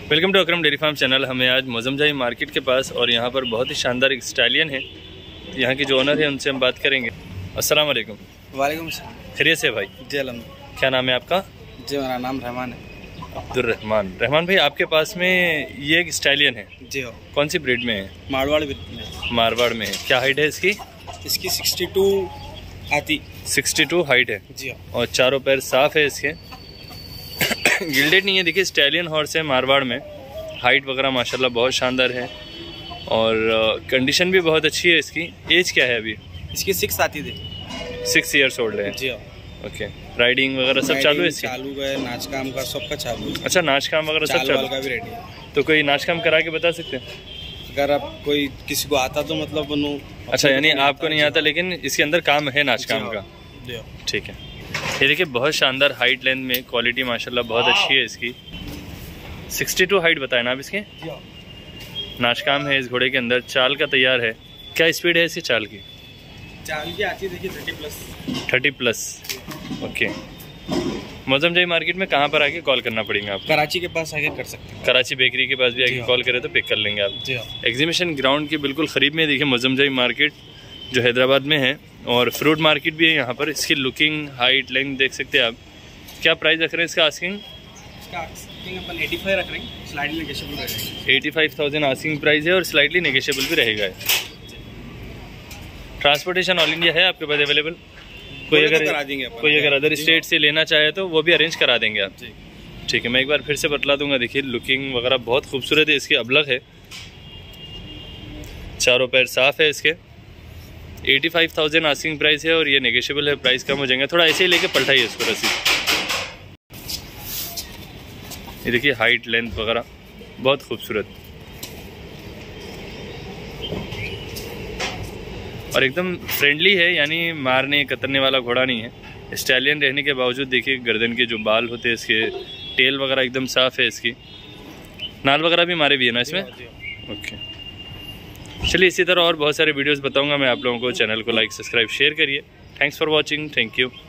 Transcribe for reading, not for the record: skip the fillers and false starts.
Welcome to Akram dairy farm channel. हमें आज मोजमजाई market के पास और यहाँ पर बहुत ही शानदार एक स्टालियन है। यहाँ की जो ओनर है उनसे हम बात करेंगे। अस्सलाम वालेकुम। वालेकुम सलाम। खैरियत से भाई? जी अल्हम्दुलिल्लाह। क्या नाम है आपका? जी मेरा नाम रहमान है। अब्दुर्रहमान। रहमान भाई, आपके पास में ये एक स्टालियन है? जी हो। कौन सी ब्रीड में है? मारवाड़ में। मारवाड़ में है। क्या हाइट है इसकी? इसकी 62 आती। 62 हाइट है जी हो। और चारों पैर साफ है इसके। गिल्डेड नहीं है। देखिए स्टालियन हॉर्स है मारवाड़ में। हाइट वगैरह माशाल्लाह बहुत शानदार है और कंडीशन भी बहुत अच्छी है इसकी। एज क्या है अभी इसकी? 6 आती थी। 6 ईयर्स ओल्ड है। जी हो। ओके। राइडिंग वगैरह सब चालू है इसकी? चालू है, नाच काम का सबका चालू है। अच्छा, नाच काम वगैरह सब चालू का भी रेडी है। तो कोई नाच काम करा के बता सकते हैं? अगर आप कोई किसी को आता तो मतलब उन्हों। अच्छा, यानी आपको नहीं आता लेकिन इसके अंदर काम है नाच काम का। ठीक है। ये देखिए बहुत शानदार हाइट लेंथ में क्वालिटी माशाल्लाह बहुत अच्छी है इसकी। 62 हाइट बताए ना आप इसके? नाच काम है इस घोड़े के अंदर। चाल का तैयार है। क्या स्पीड है इसकी चाल की? चाल की आती है देखिए 30+। ओके। मोजमजाई मार्केट में कहाँ पर आके कॉल करना पड़ेगा आपको? कराची के पास आके कर सकते हैं। कराची बेकरी के पास भी आके कॉल करें तो पिक कर लेंगे आप। जी। एग्जीबिशन ग्राउंड के बिल्कुल करीब में देखिए मोजमजाई मार्केट जो हैदराबाद में है और फ्रूट मार्केट भी है यहाँ पर। इसकी लुकिंग, हाइट, लेंथ देख सकते हैं आप। क्या प्राइस रख रहे हैं इसका आस्किंग? अपन 85 रख रहे हैं, स्लाइडली नेगोशिएबल रहेगा। 85,000 आस्किंग प्राइस है और स्लाइटली नेगोशिएबल भी रहेगा। ट्रांसपोर्टेशन ऑल इंडिया है आपके पास अवेलेबल? कोई अगर अदर स्टेट से लेना चाहे तो वो भी अरेंज करा देंगे आप? ठीक है। मैं एक बार फिर से बतला दूंगा। देखिए लुकिंग वगैरह बहुत खूबसूरत है इसकी। अबलग है, चारों पैर साफ है इसके। 85,000 आस्किंग प्राइस है और ये नेगोशिएबल है। प्राइस कम हो जाएगा। थोड़ा ऐसे ही लेके पलटाइए इसको रस्सी। ये देखिए हाइट, लेंथ वगैरह बहुत खूबसूरत और एकदम फ्रेंडली है, यानी मारने कतरने वाला घोड़ा नहीं है। स्टालियन रहने के बावजूद देखिए गर्दन के जो बाल होते हैं इसके, टेल वगैरह एकदम साफ है इसकी। नाल वगैरह भी मारे भी है ना इसमें? ओके। चलिए इसी तरह और बहुत सारे वीडियोस बताऊंगा मैं आप लोगों को। चैनल को लाइक, सब्सक्राइब, शेयर करिए। Thanks for watching. Thank you.